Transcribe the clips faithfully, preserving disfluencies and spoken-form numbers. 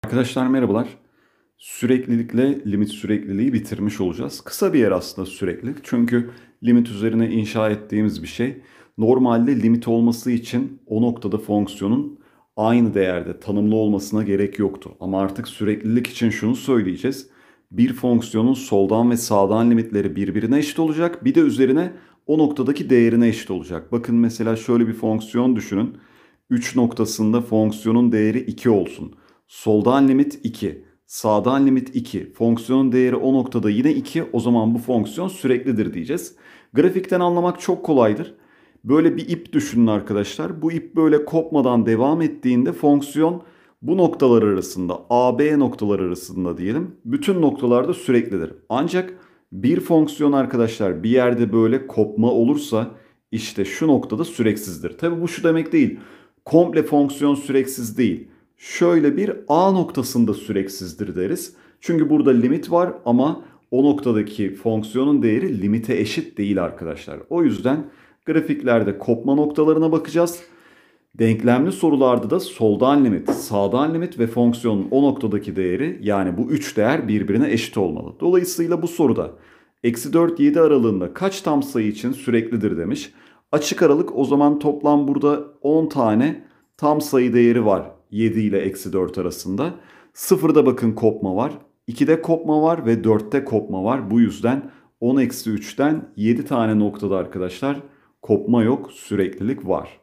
Arkadaşlar merhabalar. Süreklilikle limit sürekliliği bitirmiş olacağız. Kısa bir yer aslında süreklilik. Çünkü limit üzerine inşa ettiğimiz bir şey. Normalde limit olması için o noktada fonksiyonun aynı değerde tanımlı olmasına gerek yoktu. Ama artık süreklilik için şunu söyleyeceğiz. Bir fonksiyonun soldan ve sağdan limitleri birbirine eşit olacak. Bir de üzerine o noktadaki değerine eşit olacak. Bakın mesela şöyle bir fonksiyon düşünün. üç noktasında fonksiyonun değeri iki olsun. Soldan limit iki, sağdan limit iki. Fonksiyonun değeri o noktada yine iki. O zaman bu fonksiyon süreklidir diyeceğiz. Grafikten anlamak çok kolaydır. Böyle bir ip düşünün arkadaşlar. Bu ip böyle kopmadan devam ettiğinde fonksiyon bu noktalar arasında, A B noktalar arasında diyelim, bütün noktalarda süreklidir. Ancak bir fonksiyon arkadaşlar bir yerde böyle kopma olursa işte şu noktada süreksizdir. Tabi bu şu demek değil. Komple fonksiyon süreksiz değil. Şöyle bir A noktasında süreksizdir deriz. Çünkü burada limit var ama o noktadaki fonksiyonun değeri limite eşit değil arkadaşlar. O yüzden grafiklerde kopma noktalarına bakacağız. Denklemli sorularda da soldan limit, sağdan limit ve fonksiyonun o noktadaki değeri, yani bu üç değer birbirine eşit olmalı. Dolayısıyla bu soruda eksi dört yedi aralığında kaç tam sayı için süreklidir demiş. Açık aralık, o zaman toplam burada on tane tam sayı değeri var yedi ile eksi dört arasında. sıfırda bakın kopma var, ikide kopma var ve dörtte kopma var. Bu yüzden on eksi üçten yedi tane noktada arkadaşlar kopma yok, süreklilik var.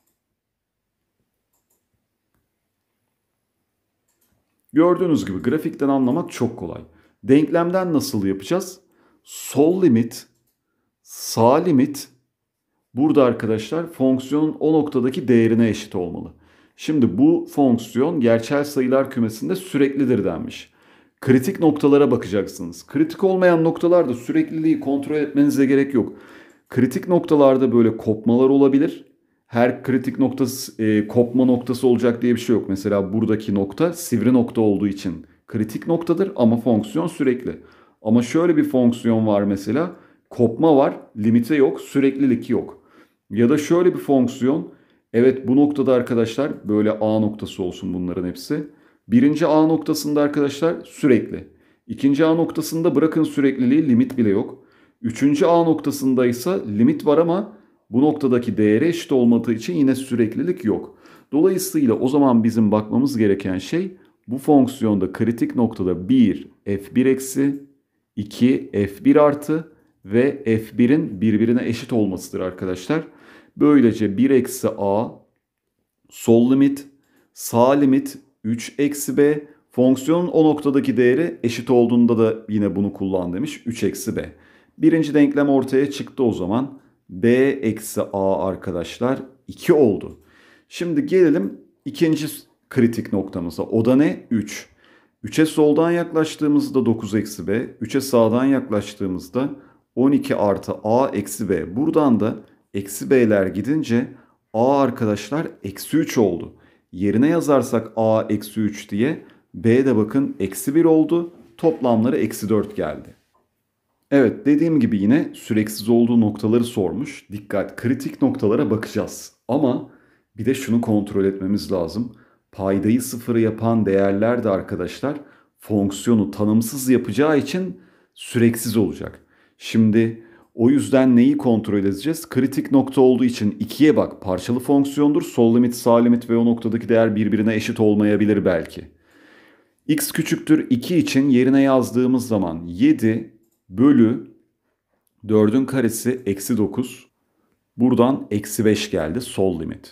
Gördüğünüz gibi grafikten anlamak çok kolay. Denklemden nasıl yapacağız? Sol limit, sağ limit burada arkadaşlar fonksiyonun o noktadaki değerine eşit olmalı. Şimdi bu fonksiyon gerçel sayılar kümesinde süreklidir denmiş. Kritik noktalara bakacaksınız. Kritik olmayan noktalarda sürekliliği kontrol etmenize gerek yok. Kritik noktalarda böyle kopmalar olabilir. Her kritik noktası e, kopma noktası olacak diye bir şey yok. Mesela buradaki nokta sivri nokta olduğu için kritik noktadır ama fonksiyon sürekli. Ama şöyle bir fonksiyon var mesela. Kopma var, limite yok, süreklilik yok. Ya da şöyle bir fonksiyon. Evet, bu noktada arkadaşlar böyle A noktası olsun bunların hepsi. Birinci A noktasında arkadaşlar sürekli. İkinci A noktasında bırakın sürekliliği, limit bile yok. Üçüncü A noktasında ise limit var ama bu noktadaki değere eşit olmadığı için yine süreklilik yok. Dolayısıyla o zaman bizim bakmamız gereken şey bu fonksiyonda kritik noktada bir f bir eksi, iki f bir artı ve f birin birbirine eşit olmasıdır arkadaşlar. Böylece bir eksi a sol limit, sağ limit üç eksi b, fonksiyonun o noktadaki değeri eşit olduğunda da yine bunu kullan demiş, üç eksi b. Birinci denklem ortaya çıktı o zaman. B eksi A arkadaşlar iki oldu. Şimdi gelelim ikinci kritik noktamıza. O da ne? üç. üçe soldan yaklaştığımızda dokuz eksi B. üçe sağdan yaklaştığımızda on iki artı A eksi B. Buradan da eksi B'ler gidince A arkadaşlar eksi üç oldu. Yerine yazarsak A eksi üç diye B de bakın eksi bir oldu. Toplamları eksi dört geldi. Evet, dediğim gibi yine süreksiz olduğu noktaları sormuş. Dikkat, kritik noktalara bakacağız. Ama bir de şunu kontrol etmemiz lazım. Paydayı sıfırı yapan değerler de arkadaşlar fonksiyonu tanımsız yapacağı için süreksiz olacak. Şimdi o yüzden neyi kontrol edeceğiz? Kritik nokta olduğu için ikiye bak, parçalı fonksiyondur. Sol limit, sağ limit ve o noktadaki değer birbirine eşit olmayabilir belki. X küçüktür iki için yerine yazdığımız zaman yedi bölü dördün karesi eksi dokuz. Buradan eksi beş geldi sol limit.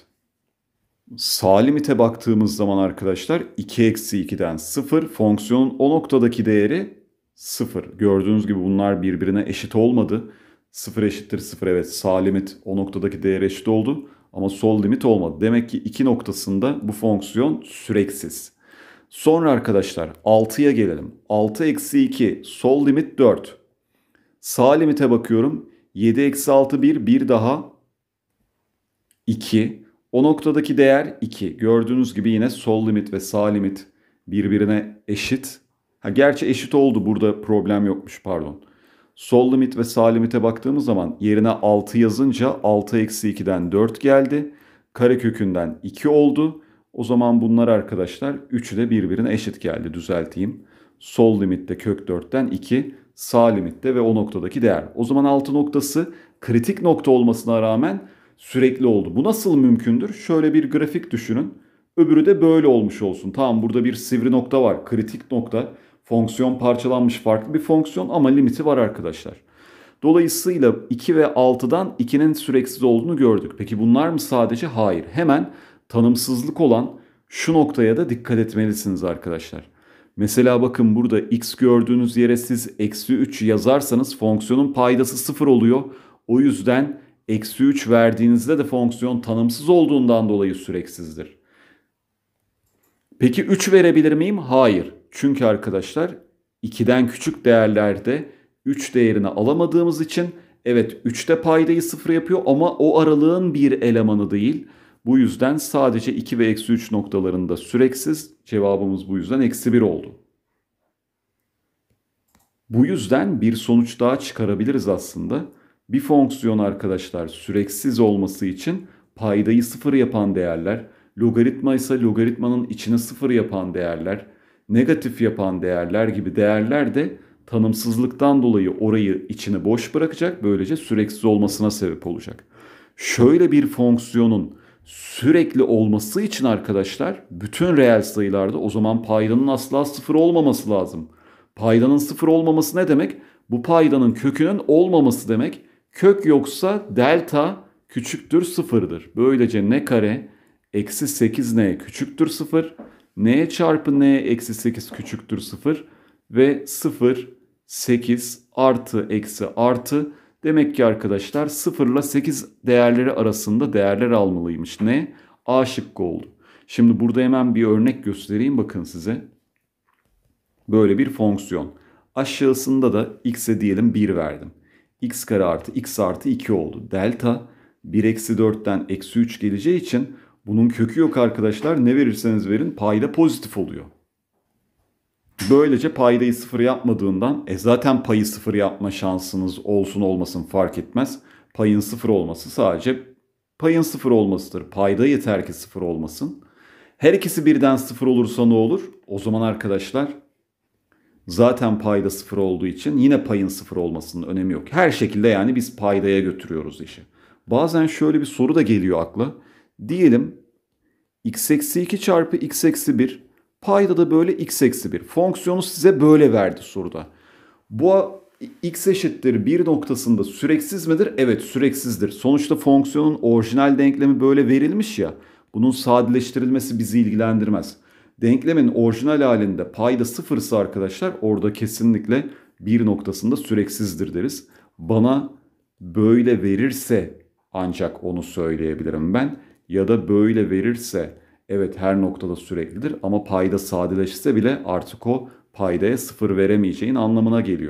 Sağ limite baktığımız zaman arkadaşlar iki eksi ikiden sıfır. Fonksiyonun o noktadaki değeri sıfır. Gördüğünüz gibi bunlar birbirine eşit olmadı. sıfır eşittir sıfır, evet, sağ limit o noktadaki değere eşit oldu. Ama sol limit olmadı. Demek ki iki noktasında bu fonksiyon süreksiz. Sonra arkadaşlar altıya gelelim. altı eksi iki, sol limit dört. Sağ limite bakıyorum. yedi eksi altı bir, bir daha iki. O noktadaki değer iki. Gördüğünüz gibi yine sol limit ve sağ limit birbirine eşit. Ha, gerçi eşit oldu, burada problem yokmuş, pardon. Sol limit ve sağ limite baktığımız zaman yerine altı yazınca altı eksi ikiden dört geldi. Karekökünden iki oldu. O zaman bunlar arkadaşlar üçü de birbirine eşit geldi. Düzelteyim. Sol limitte kök dörtten iki, sağ limitte ve o noktadaki değer. O zaman altı noktası kritik nokta olmasına rağmen sürekli oldu. Bu nasıl mümkündür? Şöyle bir grafik düşünün. Öbürü de böyle olmuş olsun. Tamam, burada bir sivri nokta var. Kritik nokta. Fonksiyon parçalanmış farklı bir fonksiyon ama limiti var arkadaşlar. Dolayısıyla iki ve altıdan ikinin süreksiz olduğunu gördük. Peki bunlar mı sadece? Hayır. Hemen tanımsızlık olan şu noktaya da dikkat etmelisiniz arkadaşlar. Mesela bakın burada x gördüğünüz yere siz eksi üç yazarsanız fonksiyonun paydası sıfır oluyor. O yüzden eksi üç verdiğinizde de fonksiyon tanımsız olduğundan dolayı süreksizdir. Peki üç verebilir miyim? Hayır. Çünkü arkadaşlar ikiden küçük değerlerde üç değerini alamadığımız için evet üçte paydayı sıfır yapıyor ama o aralığın bir elemanı değil. Bu yüzden sadece iki ve eksi üç noktalarında süreksiz. Cevabımız bu yüzden eksi bir oldu. Bu yüzden bir sonuç daha çıkarabiliriz aslında. Bir fonksiyon arkadaşlar süreksiz olması için paydayı sıfır yapan değerler, logaritma ise logaritmanın içine sıfır yapan değerler, negatif yapan değerler gibi değerler de tanımsızlıktan dolayı orayı içine boş bırakacak. Böylece süreksiz olmasına sebep olacak. Şöyle bir fonksiyonun sürekli olması için arkadaşlar bütün reel sayılarda o zaman paydanın asla sıfır olmaması lazım. Paydanın sıfır olmaması ne demek? Bu paydanın kökünün olmaması demek. Kök yoksa delta küçüktür sıfırdır. Böylece n kare eksi sekiz n küçüktür sıfır. N çarpı n eksi sekiz küçüktür sıfır. Ve sıfır, sekiz artı eksi artı. Demek ki arkadaşlar sıfır ile sekiz değerleri arasında değerler almalıymış. Ne? A şıkkı oldu. Şimdi burada hemen bir örnek göstereyim bakın size. Böyle bir fonksiyon. Aşağısında da x'e diyelim bir verdim. X kare artı x artı iki oldu. Delta bir eksi dörtten eksi üç geleceği için bunun kökü yok arkadaşlar. Ne verirseniz verin payda pozitif oluyor. Böylece paydayı sıfır yapmadığından e zaten payı sıfır yapma şansınız olsun olmasın fark etmez. Payın sıfır olması sadece payın sıfır olmasıdır. Payda yeter ki sıfır olmasın. Her ikisi birden sıfır olursa ne olur? O zaman arkadaşlar zaten payda sıfır olduğu için yine payın sıfır olmasının önemi yok. Her şekilde yani biz paydaya götürüyoruz işi. Bazen şöyle bir soru da geliyor akla. Diyelim x eksi iki çarpı x eksi bir. Payda da böyle x eksi bir. Fonksiyonu size böyle verdi soruda. Bu x eşittir bir noktasında süreksiz midir? Evet süreksizdir. Sonuçta fonksiyonun orijinal denklemi böyle verilmiş ya. Bunun sadeleştirilmesi bizi ilgilendirmez. Denklemin orijinal halinde payda sıfırsa arkadaşlar orada kesinlikle bir noktasında süreksizdir deriz. Bana böyle verirse ancak onu söyleyebilirim ben. Ya da böyle verirse evet her noktada süreklidir ama payda sadeleşse bile artık o paydaya sıfır veremeyeceğin anlamına geliyor.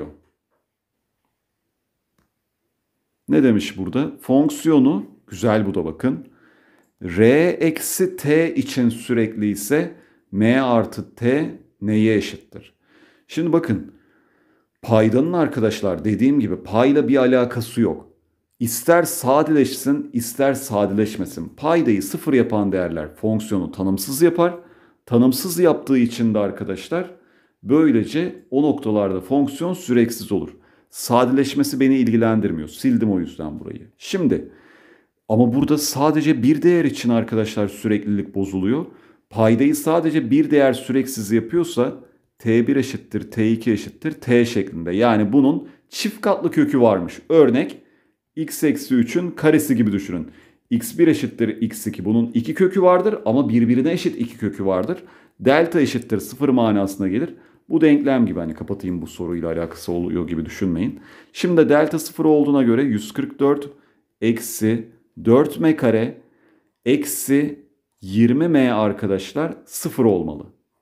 Ne demiş burada? Fonksiyonu, güzel bu da bakın. R eksi t için sürekli ise m artı t neye eşittir? Şimdi bakın paydanın arkadaşlar dediğim gibi payla bir alakası yok. İster sadeleşsin ister sadeleşmesin. Paydayı sıfır yapan değerler fonksiyonu tanımsız yapar. Tanımsız yaptığı için de arkadaşlar böylece o noktalarda fonksiyon süreksiz olur. Sadeleşmesi beni ilgilendirmiyor. Sildim o yüzden burayı. Şimdi ama burada sadece bir değer için arkadaşlar süreklilik bozuluyor. Paydayı sadece bir değer süreksiz yapıyorsa t bir eşittir t iki eşittir t şeklinde. Yani bunun çift katlı kökü varmış. Örnek x eksi üçün karesi gibi düşünün. x bir eşittir x iki. Bunun iki kökü vardır ama birbirine eşit iki kökü vardır. Delta eşittir sıfır manasına gelir. Bu denklem gibi, hani kapatayım bu soruyla alakası oluyor gibi düşünmeyin. Şimdi delta sıfır olduğuna göre yüz kırk dört eksi dört m kare eksi yirmi m arkadaşlar sıfır olmalı.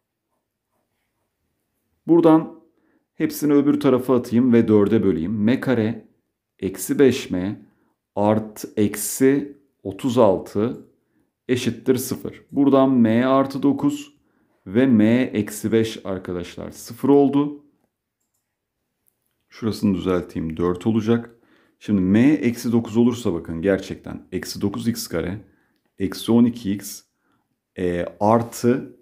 Buradan hepsini öbür tarafa atayım ve dörde böleyim. M kare eksi beş m artı eksi otuz altı eşittir sıfır. Buradan m artı dokuz ve m eksi beş arkadaşlar sıfır oldu. Şurasını düzelteyim, dört olacak. Şimdi m eksi dokuz olursa bakın gerçekten eksi dokuz x kare eksi on iki x E, artı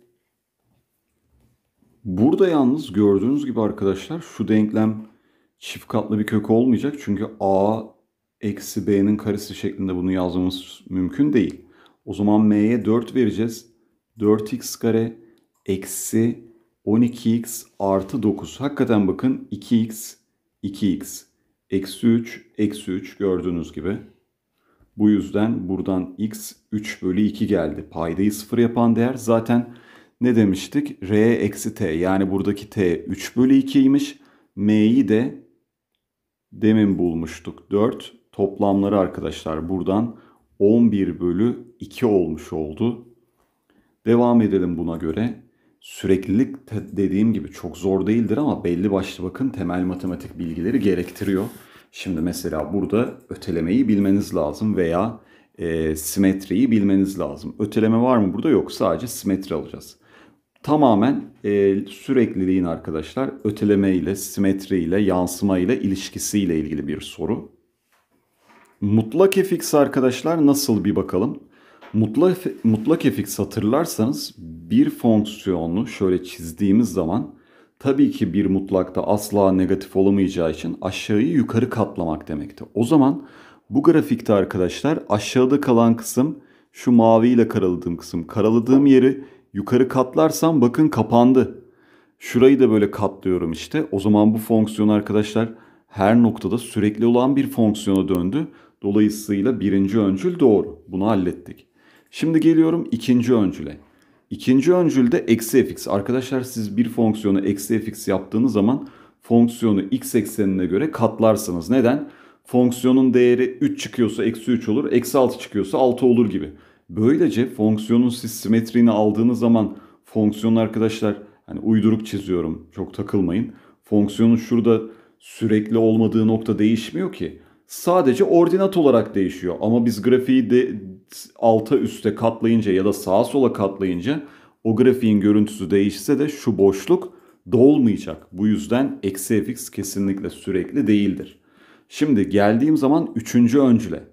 burada yalnız gördüğünüz gibi arkadaşlar şu denklem çift katlı bir kök olmayacak. Çünkü a eksi b'nin karesi şeklinde bunu yazmamız mümkün değil. O zaman m'ye dört vereceğiz. dört x kare eksi on iki x artı dokuz. Hakikaten bakın iki x, iki x, eksi üç, eksi üç gördüğünüz gibi. Bu yüzden buradan x üç bölü iki geldi. Paydayı sıfır yapan değer zaten ne demiştik? R eksi t, yani buradaki t üç bölü ikiymiş. M'yi de demin bulmuştuk dört. Toplamları arkadaşlar buradan on bir bölü iki olmuş oldu. Devam edelim buna göre. Süreklilik dediğim gibi çok zor değildir ama belli başlı bakın temel matematik bilgileri gerektiriyor. Şimdi mesela burada ötelemeyi bilmeniz lazım veya e, simetriyi bilmeniz lazım. Öteleme var mı burada? Yok, sadece simetri alacağız. Tamamen e, sürekliliğin arkadaşlar öteleme ile, simetri ile, yansıma ile ilişkisiyle ilgili bir soru. Mutlak fx arkadaşlar nasıl bir bakalım. Mutlak, mutlak fx hatırlarsanız bir fonksiyonu şöyle çizdiğimiz zaman tabii ki bir mutlakta asla negatif olamayacağı için aşağıyı yukarı katlamak demekti. O zaman bu grafikte arkadaşlar aşağıda kalan kısım şu maviyle karaladığım kısım. Karaladığım yeri yukarı katlarsam bakın kapandı. Şurayı da böyle katlıyorum işte. O zaman bu fonksiyon arkadaşlar her noktada sürekli olan bir fonksiyona döndü. Dolayısıyla birinci öncül doğru. Bunu hallettik. Şimdi geliyorum ikinci öncüle. İkinci öncülde eksi fx. Arkadaşlar siz bir fonksiyonu eksi fx yaptığınız zaman fonksiyonu x eksenine göre katlarsınız. Neden? Fonksiyonun değeri üç çıkıyorsa eksi üç olur. Eksi altı çıkıyorsa altı olur gibi. Böylece fonksiyonun siz simetriğini aldığınız zaman fonksiyon arkadaşlar, hani uyduruk çiziyorum, çok takılmayın. Fonksiyonun şurada sürekli olmadığı nokta değişmiyor ki. Sadece ordinat olarak değişiyor. Ama biz grafiği de alta üste katlayınca ya da sağa sola katlayınca o grafiğin görüntüsü değişse de şu boşluk dolmayacak. Bu yüzden eksi fx kesinlikle sürekli değildir. Şimdi geldiğim zaman üçüncü öncüle.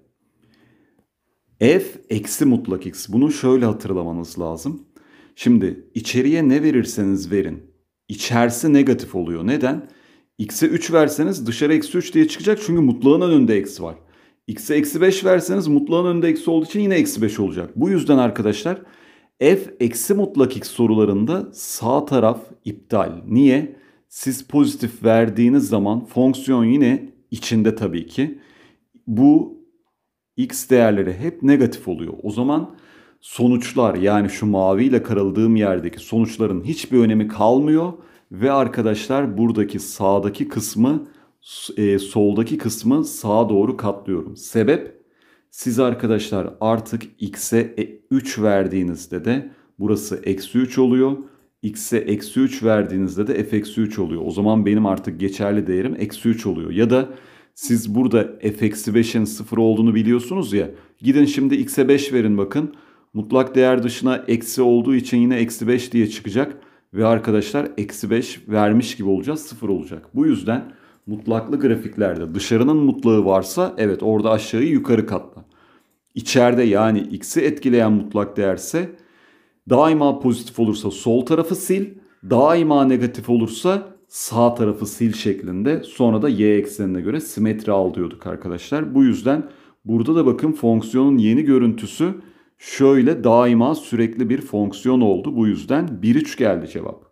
F eksi mutlak x. Bunu şöyle hatırlamanız lazım. Şimdi içeriye ne verirseniz verin, İçerisi negatif oluyor. Neden? X'e üç verseniz dışarı eksi üç diye çıkacak çünkü mutlağın önünde eksi var. X'e eksi beş verseniz mutlağın önünde eksi olduğu için yine eksi beş olacak. Bu yüzden arkadaşlar f eksi mutlak x sorularında sağ taraf iptal. Niye? Siz pozitif verdiğiniz zaman fonksiyon yine içinde tabii ki. Bu x değerleri hep negatif oluyor. O zaman sonuçlar, yani şu maviyle karaladığım yerdeki sonuçların hiçbir önemi kalmıyor. Ve arkadaşlar buradaki sağdaki kısmı e, soldaki kısmı sağa doğru katlıyorum. Sebep, siz arkadaşlar artık x'e üç verdiğinizde de burası eksi üç oluyor. X'e eksi üç verdiğinizde de f eksi üç oluyor. O zaman benim artık geçerli değerim eksi üç oluyor. Ya da siz burada f eksi beşin sıfır olduğunu biliyorsunuz ya. Gidin şimdi x'e beş verin bakın. Mutlak değer dışına eksi olduğu için yine eksi beş diye çıkacak. Ve arkadaşlar eksi beş vermiş gibi olacağız, sıfır olacak. Bu yüzden mutlaklı grafiklerde dışarının mutlağı varsa evet orada aşağıyı yukarı katla. İçeride yani x'i etkileyen mutlak değerse daima pozitif olursa sol tarafı sil, daima negatif olursa sağ tarafı sil şeklinde, sonra da y eksenine göre simetri al diyorduk arkadaşlar. Bu yüzden burada da bakın fonksiyonun yeni görüntüsü şöyle daima sürekli bir fonksiyon oldu. Bu yüzden bir üç geldi cevap.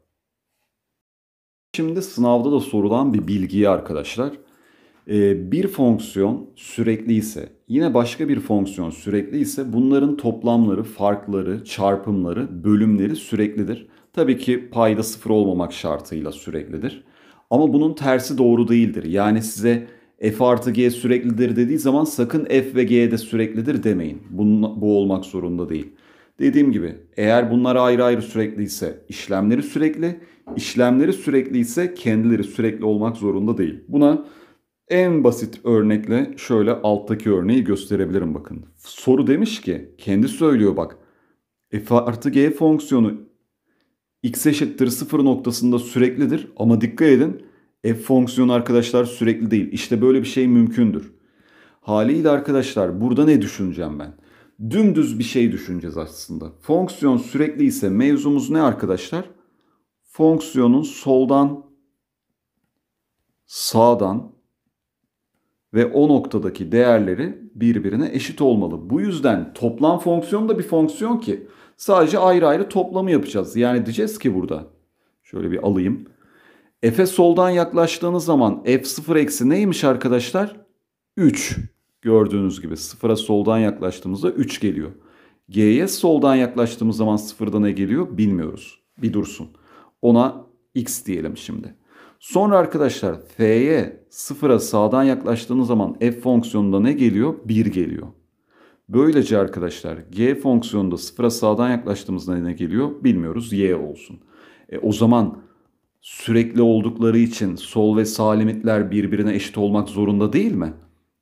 Şimdi sınavda da sorulan bir bilgiyi arkadaşlar. Bir fonksiyon sürekli ise, yine başka bir fonksiyon sürekli ise bunların toplamları, farkları, çarpımları, bölümleri süreklidir. Tabii ki payda sıfır olmamak şartıyla süreklidir. Ama bunun tersi doğru değildir. Yani size f artı g süreklidir dediği zaman sakın f ve g de süreklidir demeyin. Bunun, bu olmak zorunda değil. Dediğim gibi eğer bunlar ayrı ayrı sürekliyse işlemleri sürekli, işlemleri sürekli ise kendileri sürekli olmak zorunda değil. Buna en basit örnekle şöyle alttaki örneği gösterebilirim bakın. Soru demiş ki, kendi söylüyor bak. F artı g fonksiyonu x eşittir sıfır noktasında süreklidir ama dikkat edin f fonksiyonu arkadaşlar sürekli değil. İşte böyle bir şey mümkündür. Haliyle arkadaşlar burada ne düşüneceğim ben? Dümdüz bir şey düşüneceğiz aslında. Fonksiyon sürekli ise mevzumuz ne arkadaşlar? Fonksiyonun soldan, sağdan ve o noktadaki değerleri birbirine eşit olmalı. Bu yüzden toplam fonksiyon da bir fonksiyon ki sadece ayrı ayrı toplamı yapacağız. Yani diyeceğiz ki burada, şöyle bir alayım. F'e soldan yaklaştığınız zaman f sıfır eksi neymiş arkadaşlar? üç. Gördüğünüz gibi sıfıra soldan yaklaştığımızda üç geliyor. G'ye soldan yaklaştığımız zaman sıfırda ne geliyor bilmiyoruz. Bir dursun. Ona x diyelim şimdi. Sonra arkadaşlar f'ye sıfıra sağdan yaklaştığınız zaman f fonksiyonunda ne geliyor? bir geliyor. Böylece arkadaşlar g fonksiyonunda sıfıra sağdan yaklaştığımızda ne geliyor? Bilmiyoruz. Y olsun. E, o zaman sürekli oldukları için sol ve sağ limitler birbirine eşit olmak zorunda değil mi?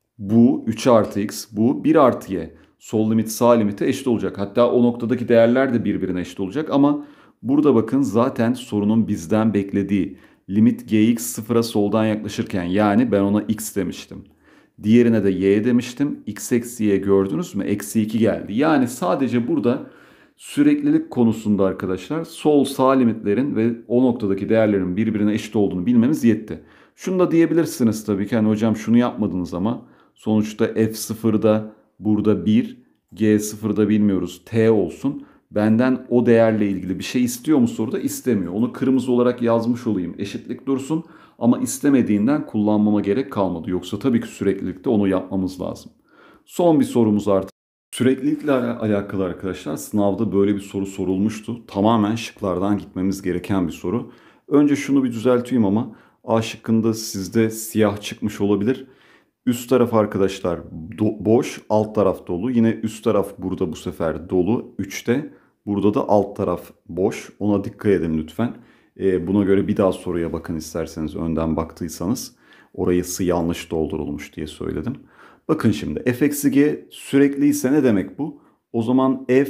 Bu üç artı x, bu bir artı y. Sol limit sağ limite eşit olacak. Hatta o noktadaki değerler de birbirine eşit olacak ama burada bakın zaten sorunun bizden beklediği limit gx sıfıra soldan yaklaşırken, yani ben ona x demiştim. Diğerine de y demiştim. X eksi y gördünüz mü? Eksi iki geldi. Yani sadece burada süreklilik konusunda arkadaşlar sol sağ limitlerin ve o noktadaki değerlerin birbirine eşit olduğunu bilmemiz yetti. Şunu da diyebilirsiniz tabii ki, hani hocam şunu yapmadınız ama sonuçta f sıfırda burada bir, g sıfırda bilmiyoruz, t olsun. Benden o değerle ilgili bir şey istiyor mu soruda? İstemiyor. Onu kırmızı olarak yazmış olayım. Eşitlik dursun ama istemediğinden kullanmama gerek kalmadı. Yoksa tabii ki süreklilikte onu yapmamız lazım. Son bir sorumuz artık. Süreklilikle alakalı arkadaşlar sınavda böyle bir soru sorulmuştu. Tamamen şıklardan gitmemiz gereken bir soru. Önce şunu bir düzelteyim ama A şıkkında sizde siyah çıkmış olabilir. Üst taraf arkadaşlar boş, alt taraf dolu. Yine üst taraf burada bu sefer dolu üçte. Burada da alt taraf boş. Ona dikkat edin lütfen. Ee, buna göre bir daha soruya bakın isterseniz, önden baktıysanız. Orası yanlış doldurulmuş diye söyledim. Bakın şimdi f eksi g sürekli ise ne demek bu? O zaman f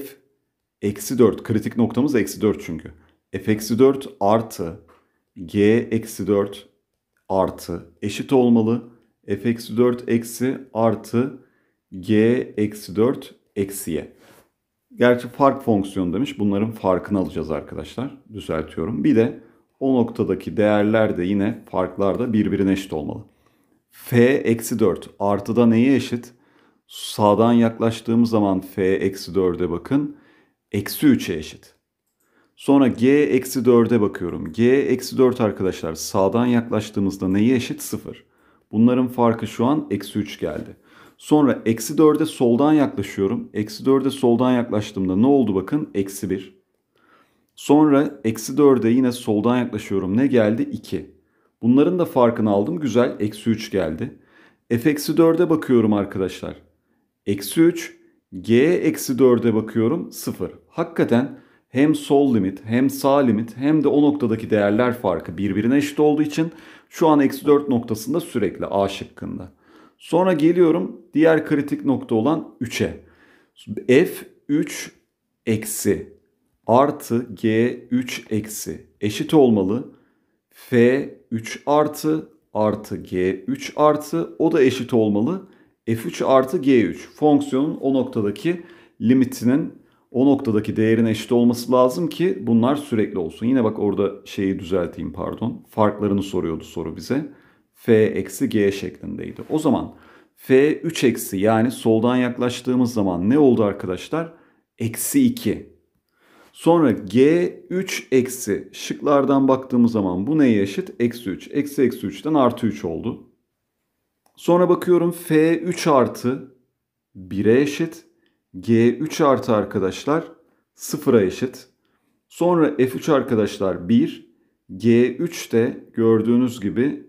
eksi dört, kritik noktamız eksi dört çünkü. F eksi dört artı g eksi dört artı eşit olmalı. F eksi dört eksi artı g eksi dört eksi y. Gerçi fark fonksiyonu demiş. Bunların farkını alacağız arkadaşlar. Düzeltiyorum. Bir de o noktadaki değerler de yine farklar da birbirine eşit olmalı. F eksi dört artı da neye eşit? Sağdan yaklaştığımız zaman f eksi dörde bakın. Eksi üçe eşit. Sonra g eksi dörde bakıyorum. G eksi dört arkadaşlar sağdan yaklaştığımızda neye eşit? sıfır. Bunların farkı şu an eksi üç geldi. Sonra eksi dörde soldan yaklaşıyorum. Eksi dörde soldan yaklaştığımda ne oldu bakın? Eksi bir. Sonra eksi dörde yine soldan yaklaşıyorum. Ne geldi? iki. Bunların da farkını aldım. Güzel. Eksi üç geldi. F eksi dörde bakıyorum arkadaşlar. Eksi üç. G eksi dörde bakıyorum. sıfır. Hakikaten hem sol limit hem sağ limit hem de o noktadaki değerler farkı birbirine eşit olduğu için şu an eksi dört noktasında sürekli A şıkkında. Sonra geliyorum diğer kritik nokta olan üçe. F üç eksi artı G üç eksi eşit olmalı. F üç artı artı G üç artı, o da eşit olmalı. F üç artı G üç fonksiyonun o noktadaki limitinin o noktadaki değerine eşit olması lazım ki bunlar sürekli olsun. Yine bak orada şeyi düzelteyim, pardon. Farklarını soruyordu soru bize. F eksi G şeklindeydi. O zaman F üç eksi, yani soldan yaklaştığımız zaman ne oldu arkadaşlar? Eksi iki. Sonra G üç eksi, şıklardan baktığımız zaman bu neye eşit? Eksi üç. Eksi eksi üçten artı üç oldu. Sonra bakıyorum F üç artı bire eşit. G üç artı arkadaşlar sıfıra eşit. Sonra F üç arkadaşlar bir. G üç de gördüğünüz gibi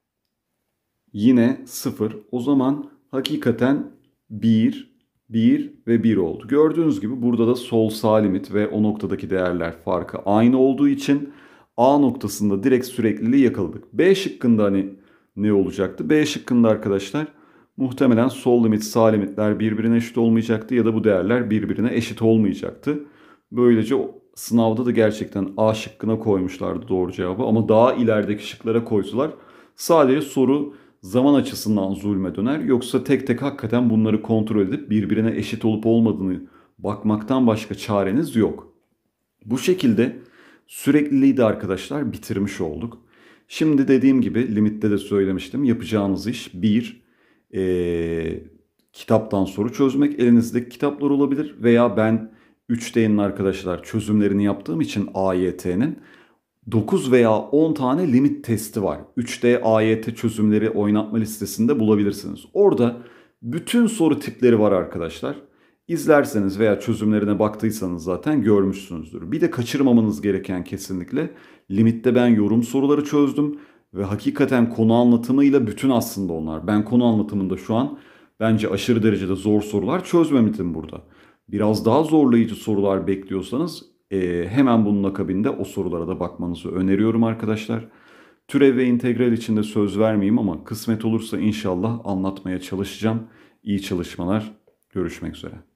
yine sıfır. O zaman hakikaten bir, bir ve bir oldu. Gördüğünüz gibi burada da sol sağ limit ve o noktadaki değerler farkı aynı olduğu için A noktasında direkt sürekliliği yakaladık. B şıkkında hani ne olacaktı? B şıkkında arkadaşlar muhtemelen sol limit sağ limitler birbirine eşit olmayacaktı ya da bu değerler birbirine eşit olmayacaktı. Böylece sınavda da gerçekten A şıkkına koymuşlardı doğru cevabı ama daha ilerideki şıklara koydular. Sadece soru zaman açısından zulme döner. Yoksa tek tek hakikaten bunları kontrol edip birbirine eşit olup olmadığını bakmaktan başka çareniz yok. Bu şekilde sürekliliği de arkadaşlar bitirmiş olduk. Şimdi dediğim gibi limitte de söylemiştim. Yapacağınız iş bir, ee, kitaptan soru çözmek. Elinizdeki kitaplar olabilir veya ben üç D'nin arkadaşlar çözümlerini yaptığım için A Y T'nin dokuz veya on tane limit testi var. üç D A Y T çözümleri oynatma listesinde bulabilirsiniz. Orada bütün soru tipleri var arkadaşlar. İzlerseniz veya çözümlerine baktıysanız zaten görmüşsünüzdür. Bir de kaçırmamanız gereken kesinlikle limitte ben yorum soruları çözdüm ve hakikaten konu anlatımıyla bütün aslında onlar. Ben konu anlatımında şu an bence aşırı derecede zor sorular çözmemiştim burada. Biraz daha zorlayıcı sorular bekliyorsanız e, hemen bunun akabinde o sorulara da bakmanızı öneriyorum arkadaşlar. Türev ve integral için de söz vermeyeyim ama kısmet olursa inşallah anlatmaya çalışacağım. İyi çalışmalar. Görüşmek üzere.